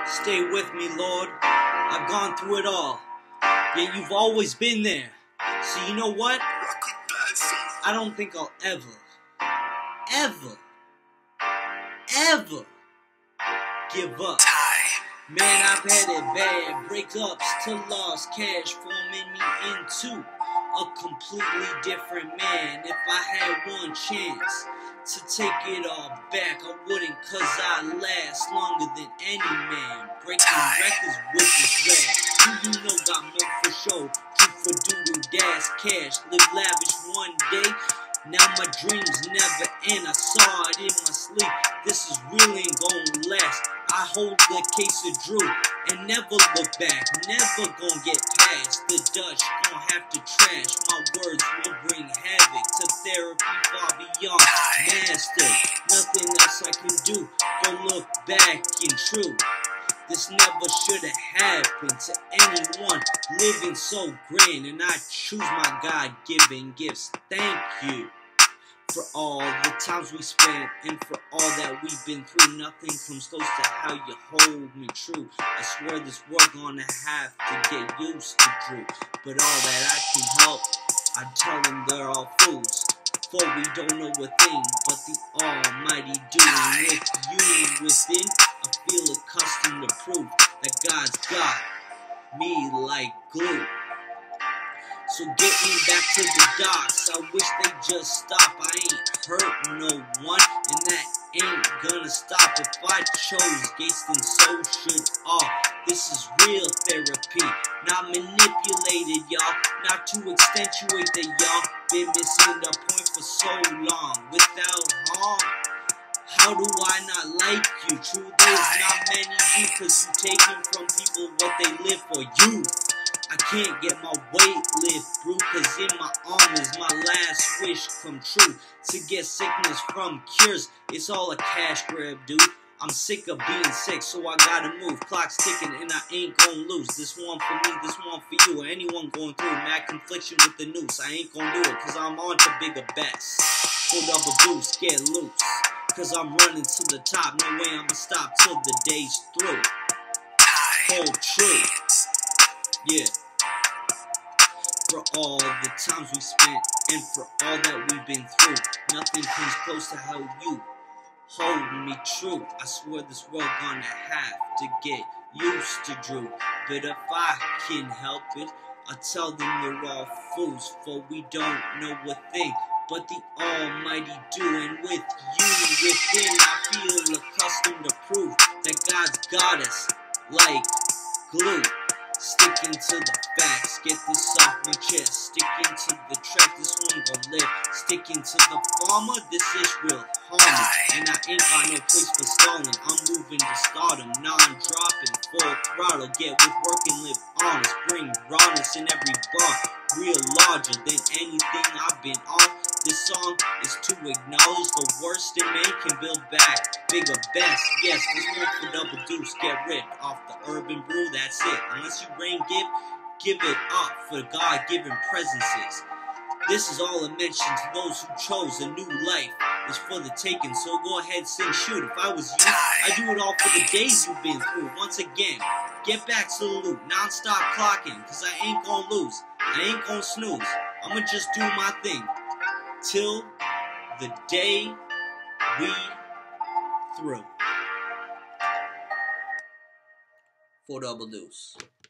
Stay with me, Lord. I've gone through it all. Yet you've always been there. So you know what? I don't think I'll ever give up. Man, I've had it bad. Breakups to lost cash, forming me into a completely different man. If I had one chance to take it all back, I wouldn't, cause I last longer than any man. Breaking records with this rap. Who you know got more for show? Dru Fo dash cash. Live lavish one day. Now my dreams never end. I saw it in my sleep. This is really ain't gonna last. I hold the case of Dru and never look back. Never gonna get past. The Dutch gonna have to trash. My words will bring havoc to therapy far beyond master. Nothing else I can do but look back and true. This never should have happened to anyone living so grand, and I choose my God-given gifts. Thank you for all the times we spent, and for all that we've been through. Nothing comes close to how you hold me true. I swear this world gonna have to get used to Dru, but all that I can help, I tell them they're all fools. For we don't know a thing, but the Almighty do. And with you within, I feel accustomed to prove that God's got me like glue. So get me back to the docks. I wish they just stop. I ain't hurt no one, and that ain't gonna stop. If I chose gates, then so should all. This is real therapy, not manipulated, y'all. Not to accentuate that y'all been missing the point for so long. Without harm, how do I not like you? True, there's not many you, cause you taking from people what they live for. You, I can't get my weight lift through, cause in my arm is my last wish come true. To get sickness from cures, it's all a cash grab, dude. I'm sick of being sick, so I gotta move. Clock's ticking and I ain't gonna lose. This one for me, this one for you, or anyone going through mad confliction with the noose. I ain't gonna do it, cause I'm on to bigger bets. Hold up a deuce, get loose, cause I'm running to the top. No way I'ma stop till the day's through. Hold true, yeah. For all the times we spent, and for all that we've been through, nothing comes close to how you hold me true. I swear this world gonna have to get used to Dru, but if I can help it, I tell them they're all fools, for we don't know a thing but the Almighty do. And with you within, I feel accustomed to prove that God's got us like glue. Sticking to the facts, get this off my chest. Sticking to the track, this one gon' live. Sticking to the farmer, this is real harmony. And I ain't got no place for stalling. I'm moving to stardom, non-dropping, full throttle. Get with work and live honest. Bring rawness in every bar. Real larger than anything I've been on. This song is to acknowledge the worst in man can build back. Bigger best, yes, this one for double deuce. Get rid off the urban brew, that's it. Unless you rain give it up for God-given presences. This is all a mention to those who chose a new life. It's for the taking, so go ahead, sing, shoot. If I was you, I'd do it all for the days you've been through. Once again, get back to the loop, non-stop clocking, cause I ain't gonna lose, I ain't gonna snooze. I'ma just do my thing till the day we through. 4 double deuce.